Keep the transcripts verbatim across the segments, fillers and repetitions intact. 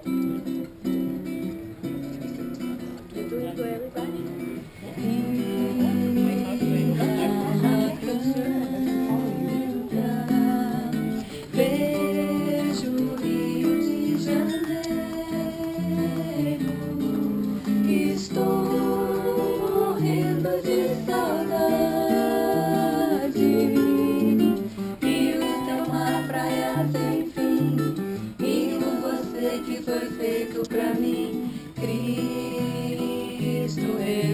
Vejo o Rio de Janeiro, estou morrendo de saudade. Rio tem uma praia sem fim, e com você que foi feito pra mim, Cristo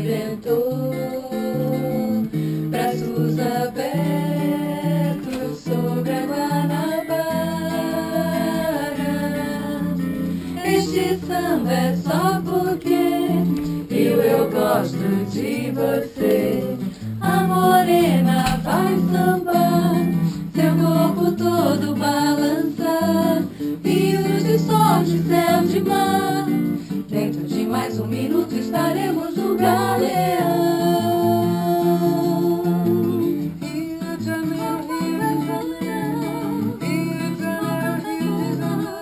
Redentor, braços abertos sobre a Guanabara. Este samba é só porque eu, eu gosto de você. A morena vai sambar, seu corpo todo balançar, rios de sol, de céu, de mar. Dentro de mais um minuto estaremos no galeão. Rio de Janeiro, Rio de Janeiro, Rio de Janeiro,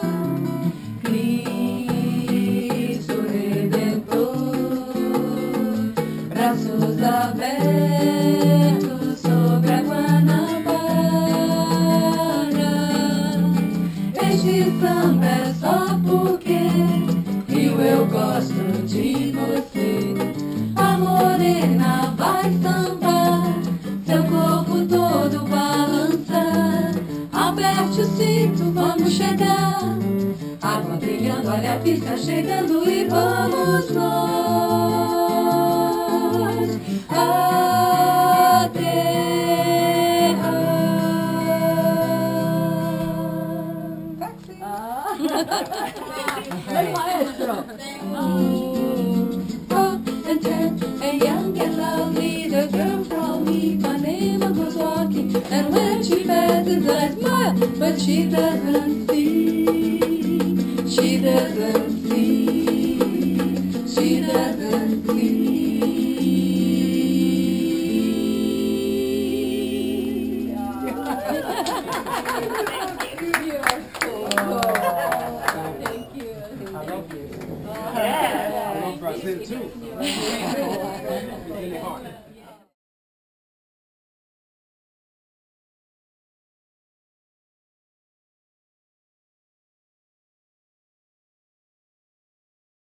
Cristo Redentor, braços abertos sobre a Guanabara. Este samba é só porque eu gosto de você. A morena vai sambar, seu corpo todo balançar. Aperte o cinto, vamos chegar. Água brilhando, olha a pista chegando e vamos nós aterrar. Vem, maestro! Oh, and turn, a young and lovely, the girl from Ipanema goes walking, and when she passes I smile, but she doesn't see, she doesn't see, she doesn't see. I love Brazil too. Really hard.